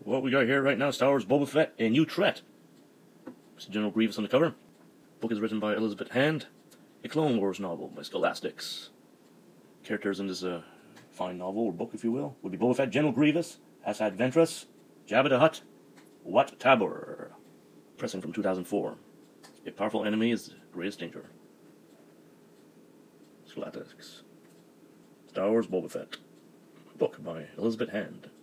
What we got here right now, Star Wars Boba Fett, a new threat. It's General Grievous on the cover. Book is written by Elizabeth Hand. A Clone Wars novel by Scholastics. Characters in this fine novel, or book if you will, would be Boba Fett, General Grievous, Asad Ventress, Jabba the Hutt, Wat Tabor. Pressing from 2004. A powerful enemy is the greatest danger. Scholastics. Star Wars Boba Fett. Book by Elizabeth Hand.